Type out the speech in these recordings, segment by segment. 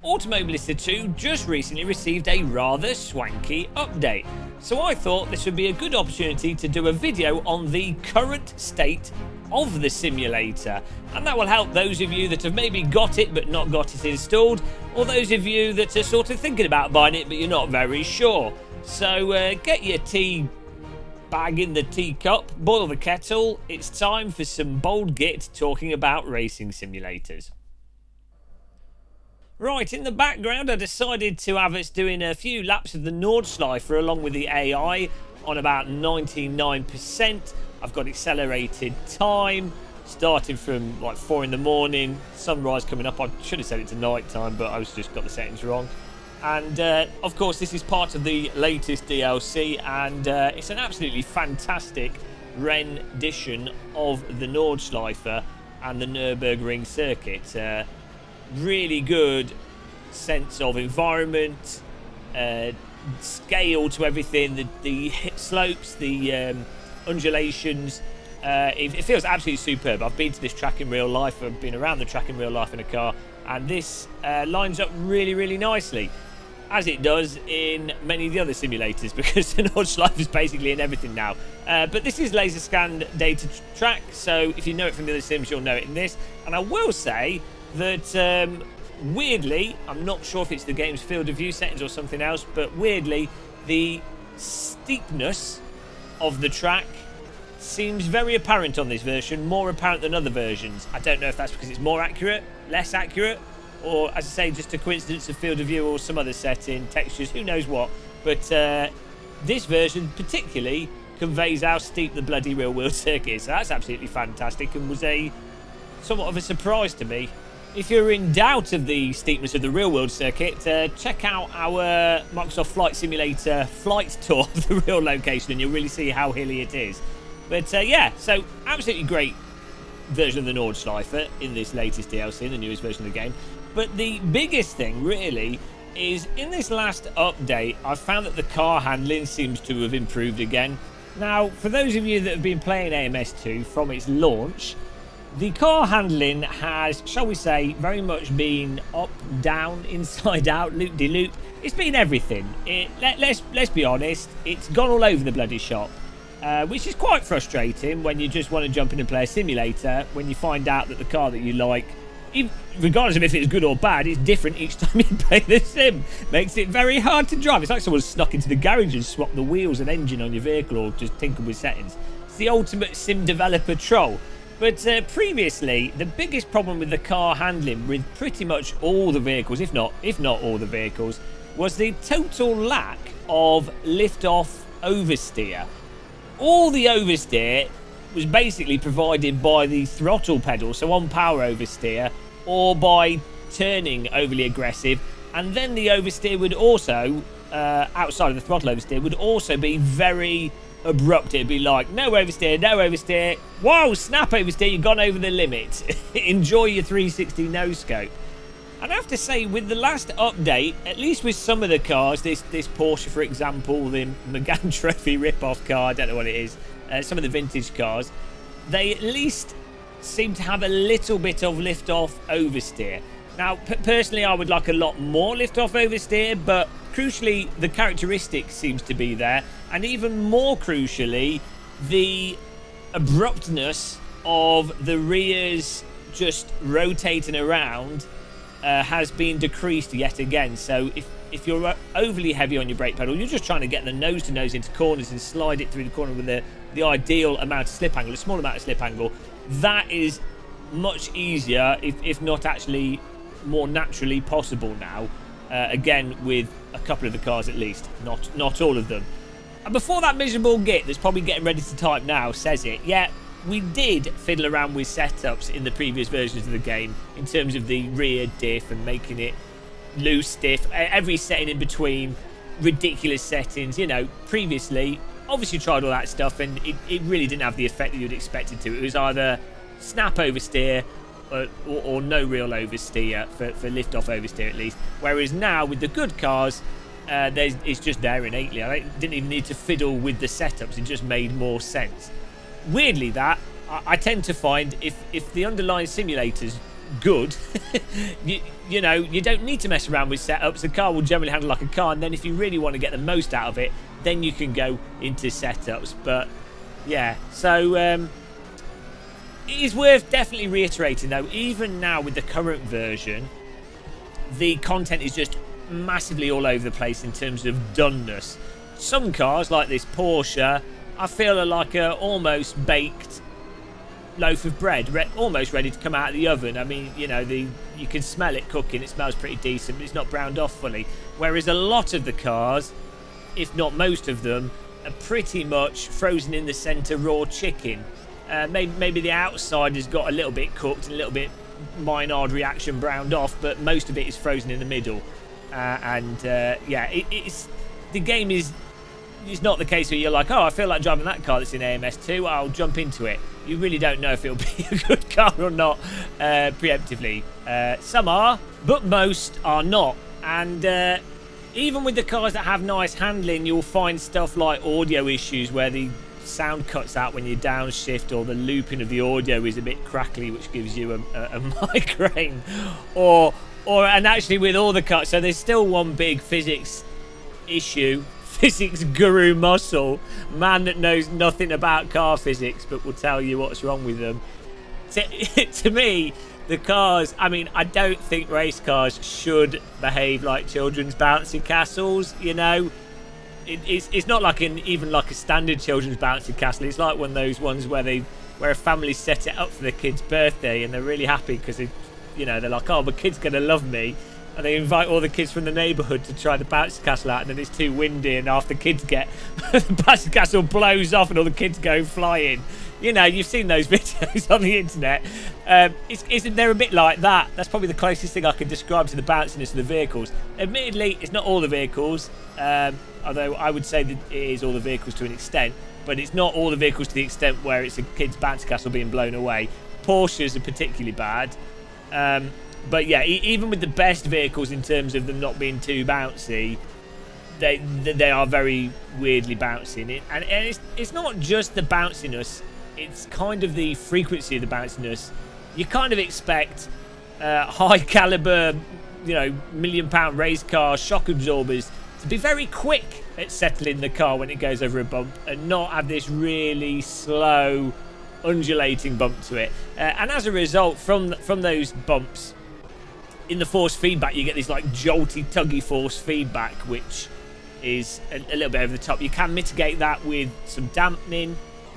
Automobilista 2 just recently received a rather swanky update, so I thought this would be a good opportunity to do a video on the current state of the simulator, and that will help those of you that have maybe got it but not got it installed, or those of you that are sort of thinking about buying it but you're not very sure. So get your tea bag in the teacup, boil the kettle, it's time for some bold git talking about racing simulators. Right, in the background I decided to have us doing a few laps of the Nordschleife along with the AI on about 99%. I've got accelerated time, starting from like 4 in the morning, sunrise coming up. I should have set it to night time, but I just got the settings wrong. And of course this is part of the latest DLC, and it's an absolutely fantastic rendition of the Nordschleife and the Nürburgring circuit. Really good sense of environment, scale to everything, the slopes, the undulations. It feels absolutely superb. I've been to this track in real life, I've been around the track in real life in a car, and this lines up really nicely, as it does in many of the other simulators, because the Nordschleife is basically in everything now. But this is laser scanned data track, so if you know it from the other sims, you'll know it in this. And I will say that weirdly, I'm not sure if it's the game's field of view settings or something else, but weirdly the steepness of the track seems very apparent on this version, more apparent than other versions. I don't know if that's because it's more accurate, less accurate, or as I say, just a coincidence of field of view or some other setting, textures, who knows what. But this version particularly conveys how steep the bloody real world circuit is, so that's absolutely fantastic and was a somewhat of a surprise to me. If you're in doubt of the steepness of the real-world circuit, check out our Microsoft Flight Simulator flight tour of the real location, and you'll really see how hilly it is. But yeah, so absolutely great version of the Nordschleife in this latest DLC, the newest version of the game. But the biggest thing, really, is in this last update, I've found that the car handling seems to have improved again. Now, for those of you that have been playing AMS2 from its launch, the car handling has, shall we say, very much been up, down, inside out, loop-de-loop. It's been everything. Let's be honest, it's gone all over the bloody shop, which is quite frustrating when you just want to jump in and play a simulator, when you find out that the car that you like, regardless of if it's good or bad, it's different each time you play the sim. Makes it very hard to drive. It's like someone snuck into the garage and swapped the wheels and engine on your vehicle, or just tinkered with settings. It's the ultimate sim developer troll. But previously, the biggest problem with the car handling with pretty much all the vehicles, if not all the vehicles, was the total lack of lift-off oversteer. All the oversteer was basically provided by the throttle pedal, so on power oversteer, or by turning overly aggressive. And then the oversteer would also, outside of the throttle oversteer, would also be very abrupt. It'd be like, no oversteer, no oversteer, whoa, snap oversteer, you've gone over the limit. Enjoy your 360 no scope. And I have to say, with the last update, at least with some of the cars, this Porsche, for example, the McGann Trophy rip-off car, I don't know what it is, some of the vintage cars, they at least seem to have a little bit of lift-off oversteer. Now, personally, I would like a lot more lift-off oversteer, but crucially, the characteristics seems to be there. And even more crucially, the abruptness of the rears just rotating around has been decreased yet again. So if you're overly heavy on your brake pedal, you're just trying to get the nose-to-nose into corners and slide it through the corner with the ideal amount of slip angle, a small amount of slip angle, that is much easier, if not actually more naturally possible now. Again, with a couple of the cars at least, not all of them. And before that miserable git that's probably getting ready to type now says it, yeah, we did fiddle around with setups in the previous versions of the game in terms of the rear diff and making it loose, stiff, every setting in between, ridiculous settings. You know, previously, obviously tried all that stuff, and it really didn't have the effect that you'd expect it to. It was either snap oversteer or no real oversteer, for lift-off oversteer at least. Whereas now, with the good cars, it's just there innately. I didn't even need to fiddle with the setups. It just made more sense. Weirdly, I tend to find if the underlying simulator's good, you know, you don't need to mess around with setups. The car will generally handle like a car, and then if you really want to get the most out of it, then you can go into setups. But yeah, so it is worth definitely reiterating though, even now with the current version, the content is just massively all over the place in terms of doneness. Some cars like this Porsche, I feel are like a almost baked loaf of bread, almost ready to come out of the oven. I mean, you know, you can smell it cooking. It smells pretty decent, but it's not browned off fully. Whereas a lot of the cars, if not most of them, are pretty much frozen in the centre raw chicken. Maybe the outside has got a little bit cooked and a little bit Maillard reaction browned off, but most of it is frozen in the middle. Yeah, the game is... It's not the case where you're like, oh, I feel like driving that car that's in AMS2, I'll jump into it. You really don't know if it'll be a good car or not preemptively. Some are, but most are not. And even with the cars that have nice handling, you'll find stuff like audio issues where the sound cuts out when you downshift, or the looping of the audio is a bit crackly, which gives you a migraine. And actually with all the cars, so there's still one big physics issue. Physics guru Muscle, man that knows nothing about car physics but will tell you what's wrong with them. To me, the cars, I mean, I don't think race cars should behave like children's bouncy castles, you know. It's not like even like a standard children's bouncy castle. It's like one of those ones where a family set it up for their kid's birthday and they're really happy because they're like, oh, my kid's gonna love me. And they invite all the kids from the neighbourhood to try the bouncy castle out, and then it's too windy, and after the kids get... the bouncy castle blows off and all the kids go flying. You know, you've seen those videos on the internet. They're a bit like that. That's probably the closest thing I can describe to the bounciness of the vehicles. Admittedly, it's not all the vehicles, although I would say that it is all the vehicles to an extent, but it's not all the vehicles to the extent where it's a kid's bouncy castle being blown away. Porsches are particularly bad. But yeah, even with the best vehicles in terms of them not being too bouncy, they are very weirdly bouncy. And it's not just the bounciness, it's kind of the frequency of the bounciness. You kind of expect high caliber, you know, £1 million race car shock absorbers to be very quick at settling the car when it goes over a bump and not have this really slow undulating bump to it. And as a result, from those bumps, in the force feedback, you get this like jolty, tuggy force feedback, which is a little bit over the top. You can mitigate that with some dampener,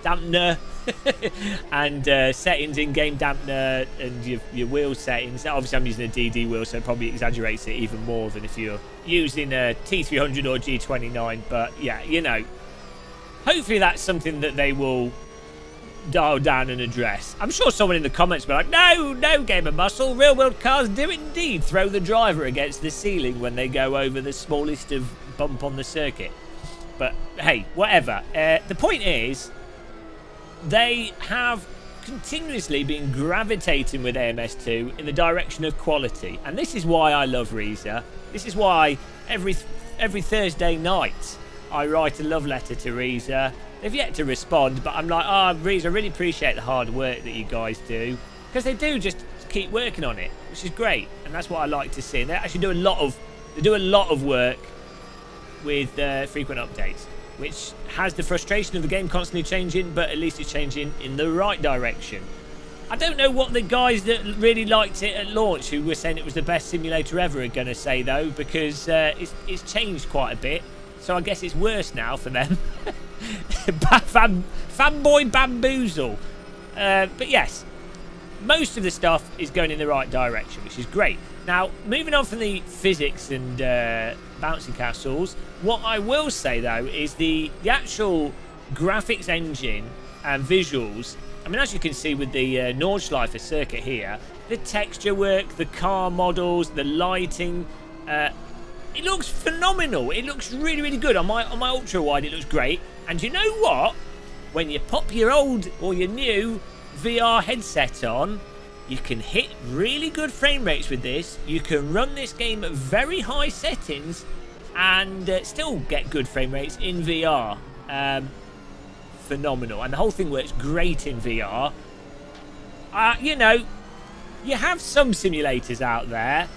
and settings, in-game dampener, and your wheel settings. Obviously, I'm using a DD wheel, so it probably exaggerates it even more than if you're using a T300 or G29. But yeah, you know, hopefully that's something that they will dial down and address. I'm sure someone in the comments will be like, no, Gamer Muscle, real world cars do indeed throw the driver against the ceiling when they go over the smallest of bump on the circuit. But hey, whatever. The point is, they have continuously been gravitating with AMS2 in the direction of quality, and this is why I love Reza. This is why every Thursday night I write a love letter to Reza. They've yet to respond, but I'm like, oh, Reza, I really appreciate the hard work that you guys do, because they do just keep working on it, which is great, and that's what I like to see. And they actually do a lot of work with frequent updates, which has the frustration of the game constantly changing, but at least it's changing in the right direction. I don't know what the guys that really liked it at launch, who were saying it was the best simulator ever, are going to say though, because it's changed quite a bit. So I guess it's worse now for them. Fanboy bamboozle. But yes, most of the stuff is going in the right direction, which is great. Now, moving on from the physics and bouncy castles, what I will say though is the actual graphics engine and visuals. I mean, as you can see with the Nordschleife circuit here, the texture work, the car models, the lighting, it looks phenomenal. It looks really, really good. On my ultra wide, it looks great. And you know what? When you pop your old or your new VR headset on, you can hit really good frame rates with this. You can run this game at very high settings and still get good frame rates in VR. Phenomenal. And the whole thing works great in VR. You know, you have some simulators out there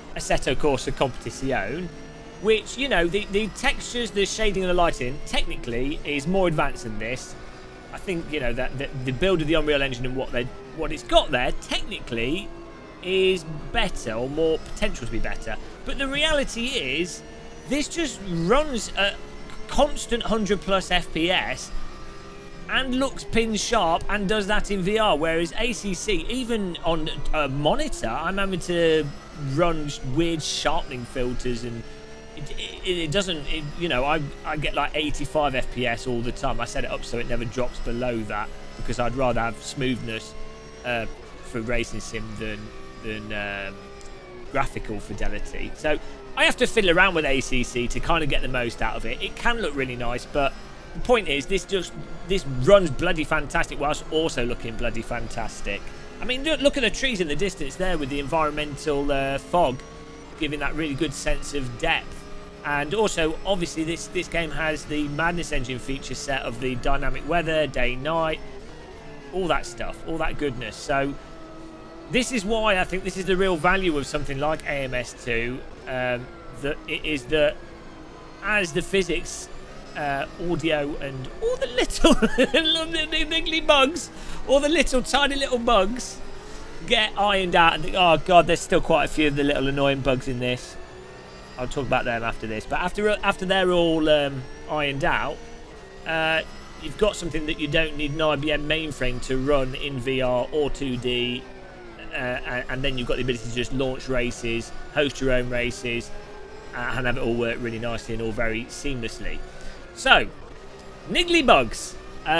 Assetto Corsa Competizione, which, you know, the textures, the shading and the lighting, technically is more advanced than this. I think, you know, that the build of the Unreal Engine and what it's got there, technically, is better, or more potential to be better. But the reality is, this just runs at constant 100+ FPS and looks pin sharp and does that in VR, whereas ACC, even on a monitor, I'm having to run weird sharpening filters, and it doesn't, you know, I get like 85 FPS all the time. I set it up so it never drops below that, because I'd rather have smoothness for racing sim than graphical fidelity. So I have to fiddle around with ACC to kind of get the most out of it. It can look really nice, but the point is, this runs bloody fantastic whilst also looking bloody fantastic. I mean, look at the trees in the distance there with the environmental fog, giving that really good sense of depth. And also, obviously, this game has the Madness Engine feature set of the dynamic weather, day, night, all that stuff, all that goodness. So this is why I think this is the real value of something like AMS2. That it is that as the physics, audio, and all the little niggly bugs, all the little tiny little bugs get ironed out, and oh god, there's still quite a few of the little annoying bugs in this. I'll talk about them after this. But after they're all ironed out, you've got something that you don't need an IBM mainframe to run in VR or 2D, and then you've got the ability to just launch races, host your own races, and have it all work really nicely and all very seamlessly. So, niggly bugs.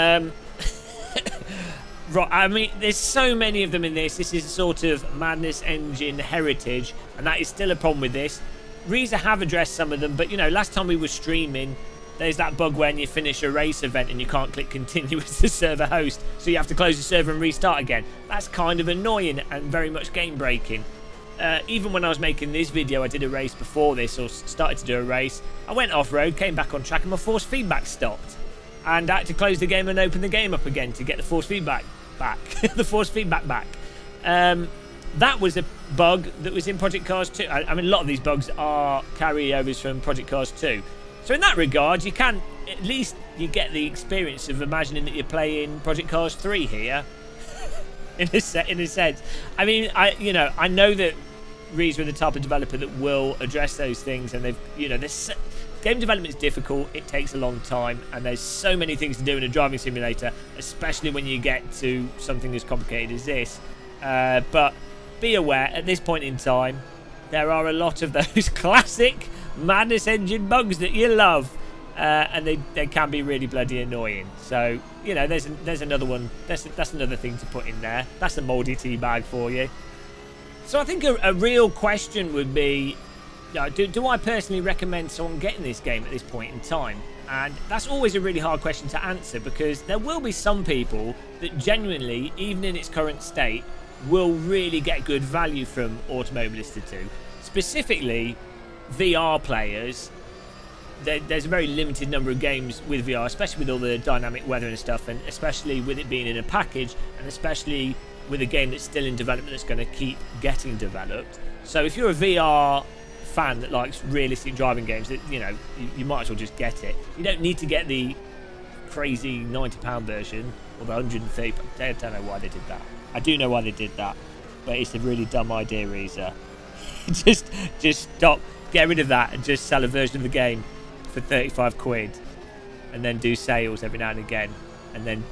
Right, I mean, there's so many of them in this. This is sort of Madness Engine heritage, and that is still a problem with this. Reza have addressed some of them, but, you know, last time we were streaming, there's that bug when you finish a race event and you can't click continue with the server host, so you have to close the server and restart again. That's kind of annoying and very much game breaking. Even when I was making this video, I did a race before this, or started to do a race. I went off-road, came back on track, and my force feedback stopped. And I had to close the game and open the game up again to get the force feedback back. The force feedback back. That was a bug that was in Project Cars 2. I mean, a lot of these bugs are carryovers from Project Cars 2. So in that regard, you can, at least you get the experience of imagining that you're playing Project Cars 3 here. in a sense. I mean, I know that Reza are the type of developer that will address those things, and they've, you know, this game development is difficult, it takes a long time, and there's so many things to do in a driving simulator, especially when you get to something as complicated as this. But be aware, at this point in time, there are a lot of those classic Madness Engine bugs that you love, and they can be really bloody annoying. So, you know, there's another one. That's another thing to put in there. That's a mouldy tea bag for you. So I think a real question would be, do I personally recommend someone getting this game at this point in time? And that's always a really hard question to answer, because there will be some people that genuinely, even in its current state, will really get good value from Automobilista 2. Specifically, VR players. There's a very limited number of games with VR, especially with all the dynamic weather and stuff, and especially with it being in a package, and especially with a game that's still in development that's going to keep getting developed. So if you're a VR fan that likes realistic driving games, that, you know, you might as well just get it. You don't need to get the crazy £90 version or the 130. I don't know why they did that. I do know why they did that, but it's a really dumb idea, Reza. just stop, get rid of that, and just sell a version of the game for 35 quid, and then do sales every now and again, and then,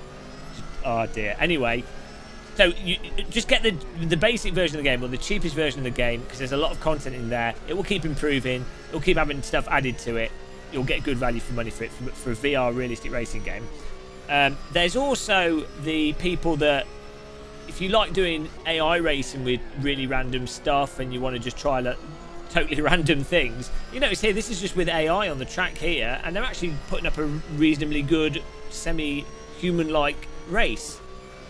oh dear. Anyway, so you just get the basic version of the game, or the cheapest version of the game, because there's a lot of content in there. It will keep improving. It will keep having stuff added to it. You'll get good value for money for it, for a VR realistic racing game. There's also the people that, if you like doing AI racing with really random stuff and you want to just try totally random things, you notice here this is just with AI on the track here, and they're actually putting up a reasonably good semi-human-like race.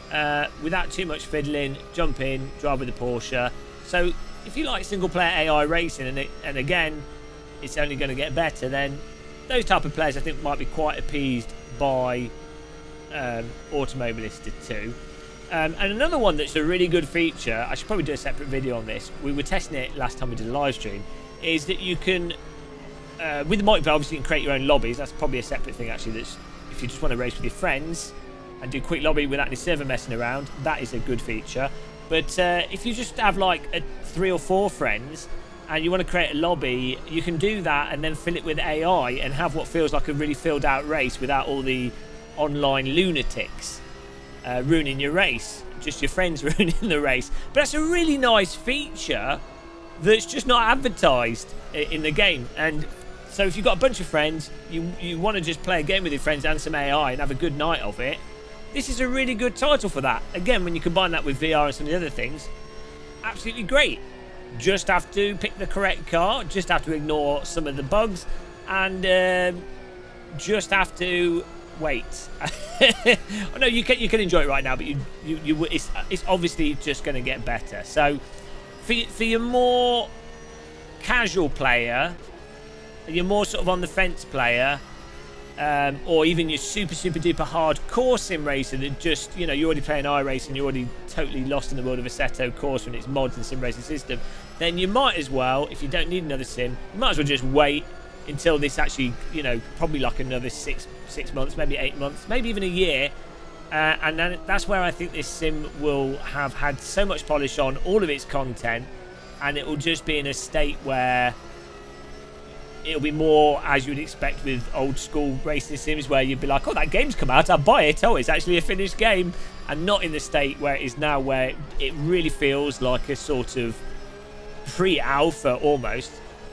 Without too much fiddling, jump in, drive with the Porsche. So if you like single player AI racing, and again, it's only going to get better, then those type of players I think might be quite appeased by Automobilista 2. And another one that's a really good feature, I should probably do a separate video on this, we were testing it last time we did a live stream, is that you can, with the multiplayer, obviously you can create your own lobbies. That's probably a separate thing, actually, that's if you just want to race with your friends and do quick lobby without any server messing around, that is a good feature. But if you just have like 3 or 4 friends and you want to create a lobby, you can do that and then fill it with AI and have what feels like a really filled out race without all the online lunatics ruining your race, just your friends ruining the race. But that's a really nice feature that's just not advertised in the game. And so if you've got a bunch of friends, you want to just play a game with your friends and some AI and have a good night of it, this is a really good title for that. Again, when you combine that with VR and some of the other things, absolutely great. Just have to pick the correct car, just have to ignore some of the bugs, and just have to wait. Oh, no, you can enjoy it right now, but it's obviously just going to get better. So for your more casual player, your more sort of on the fence player, or even your super duper hardcore sim racer that just, you know, you're already playing iRacing, you're already totally lost in the world of Assetto Corsa and its mods and sim racing system, then you might as well, if you don't need another sim, you might as well just wait until this actually, you know, probably like another six months, maybe 8 months, maybe even a year. And then that's where I think this sim will have had so much polish on all of its content, and it will just be in a state where it'll be more as you would expect with old school racing sims, where you'd be like, oh, that game's come out, I'll buy it, oh, it's actually a finished game, and not in the state where it is now, where it really feels like a sort of pre-alpha almost.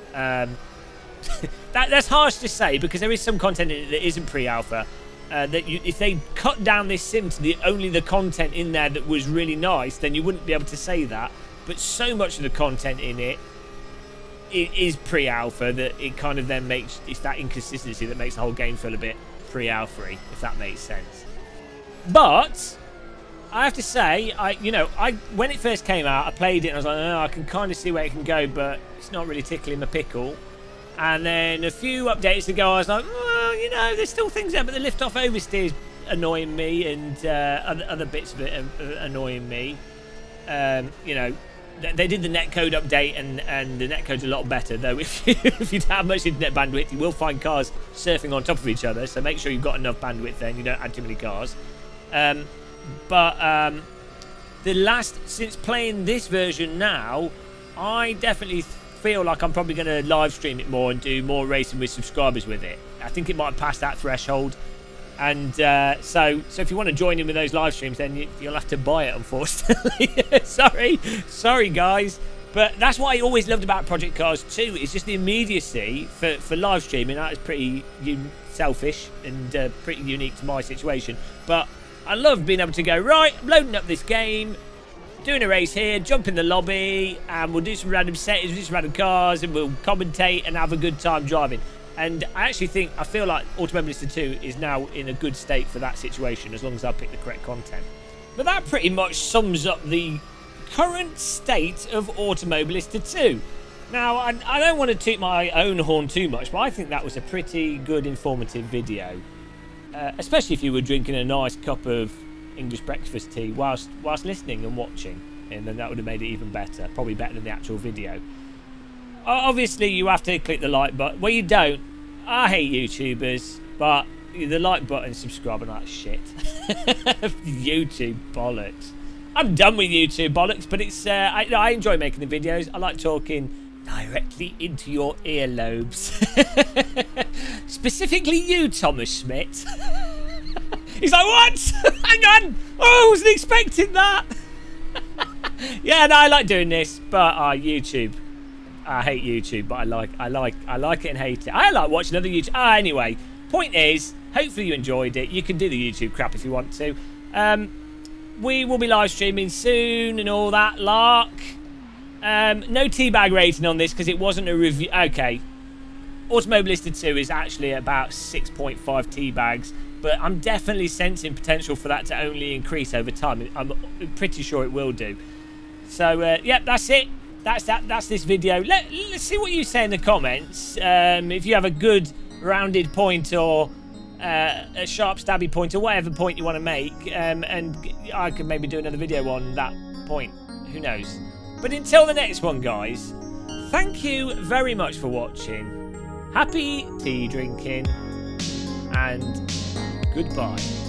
That's harsh to say, because there is some content in it that isn't pre-alpha. If they cut down this sim to only the content in there that was really nice, then you wouldn't be able to say that. But so much of the content in it is pre-alpha that it kind of then makes, it's that inconsistency that makes the whole game feel a bit pre-alpha-y, if that makes sense. But I have to say, when it first came out, I played it and I was like, oh, I can kind of see where it can go, but it's not really tickling my pickle. And then a few updates ago, I was like, well, you know, there's still things there, but the lift-off oversteer is annoying me, and other bits of it are annoying me. You know, they did the netcode update, and the netcode's a lot better, though. If you don't have much internet bandwidth, you will find cars surfing on top of each other, so make sure you've got enough bandwidth there and you don't add too many cars. Since playing this version now, I definitely feel like I'm probably going to live stream it more and do more racing with subscribers with it. I think it might have passed that threshold, and so if you want to join in with those live streams, then you'll have to buy it, unfortunately. sorry guys, but that's what I always loved about Project Cars 2. It's just the immediacy for live streaming. That is pretty selfish and pretty unique to my situation, but I love being able to go, right, I'm loading up this game, doing a race here, jump in the lobby, and we'll do some random settings, we'll do some random cars, and we'll commentate and have a good time driving. And I feel like Automobilista 2 is now in a good state for that situation, as long as I pick the correct content. But that pretty much sums up the current state of Automobilista 2. Now, I don't want to toot my own horn too much, but I think that was a pretty good, informative video. Especially if you were drinking a nice cup of English breakfast tea whilst listening and watching, and then that would have made it even better, probably better than the actual video. Obviously you have to click the like button. Well, you don't. I hate YouTubers, but the like button, subscribe, and that shit. YouTube bollocks. I'm done with YouTube bollocks, but it's I enjoy making the videos. I like talking directly into your earlobes. Specifically you, Thomas Schmidt. He's like, what? Hang on! Oh, I wasn't expecting that. Yeah, no, I like doing this, but YouTube. I hate YouTube, but I like it and hate it. I like watching other YouTube. Anyway, point is, hopefully you enjoyed it. You can do the YouTube crap if you want to. We will be live streaming soon and all that lark. No teabag rating on this because it wasn't a review. Okay, Automobilista 2 is actually about 6.5 teabags. But I'm definitely sensing potential for that to only increase over time. I'm pretty sure it will do. So, yeah, that's it. That's this video. Let's see what you say in the comments. If you have a good rounded point or a sharp stabby point or whatever point you want to make, and I could maybe do another video on that point. Who knows? But until the next one, guys, thank you very much for watching. Happy tea drinking, and goodbye.